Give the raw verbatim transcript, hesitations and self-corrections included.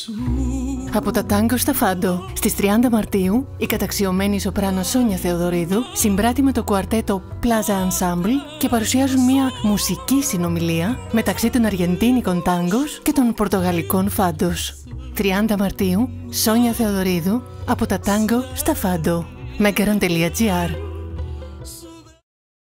Από τα τάγκο στα φάντο. Στις τριάντα Μαρτίου, η καταξιωμένη σοπράνο Σόνια Θεοδωρίδου συμπράττει με το κουαρτέτο Plaza Ensemble και παρουσιάζουν μια μουσική συνομιλία μεταξύ των αργεντίνικων τάγκος και των πορτογαλικών φάντος. τριάντα Μαρτίου, Σόνια Θεοδωρίδου, από τα τάγκο στα φάντο. Megaron τελεία gr